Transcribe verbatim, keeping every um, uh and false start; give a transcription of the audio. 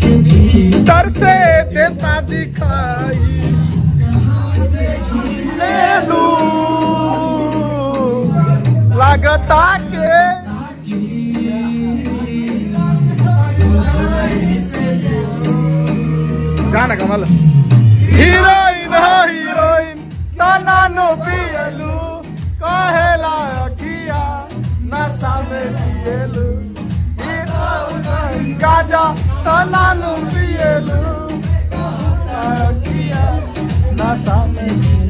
तरसे देता दिखाई ले लू लगता के गाना कमाल हीरोइन हो हीरोइन तना नो पियलू कहेला अखिया नशा में जियलू गाजा तना नो पियलू अखिया नशा में